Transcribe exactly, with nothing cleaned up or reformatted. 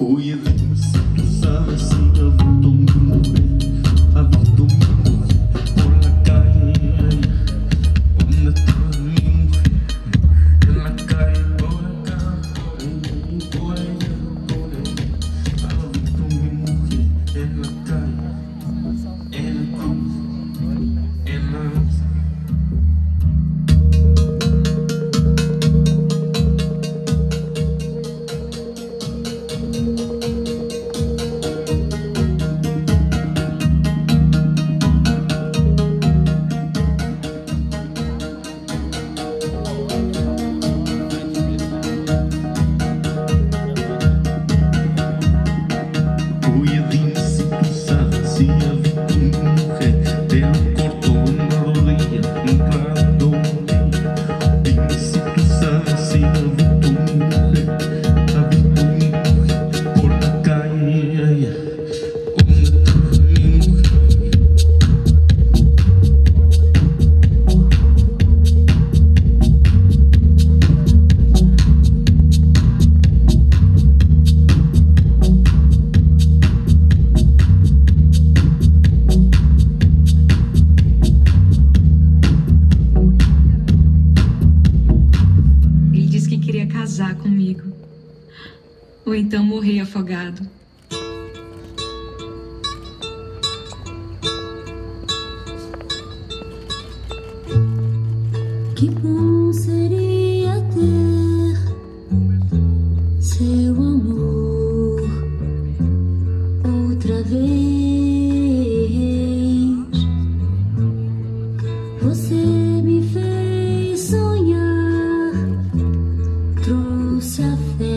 Cuida-me se tu sabes si aborto mi mujer, aborto mi mujer por la calle. ¿Dónde está mi mujer? En la calle, por acá, por ahí, por allá, por ahí. Aborto mi mujer en la calle, en el cruz, en la luz. Cuidadín si tú sabes si aborto mi mujer, te lo corto una rodilla, un plato. Dime si tú sabes si aborto mi mujer, aborto mi mujer por la calle. ¿Dónde está mi mujer? Ele disse que queria casar comigo, ou então morrer afogado. Que bom seria ter seu amor outra vez. Você me fez sonhar, trouxe a fé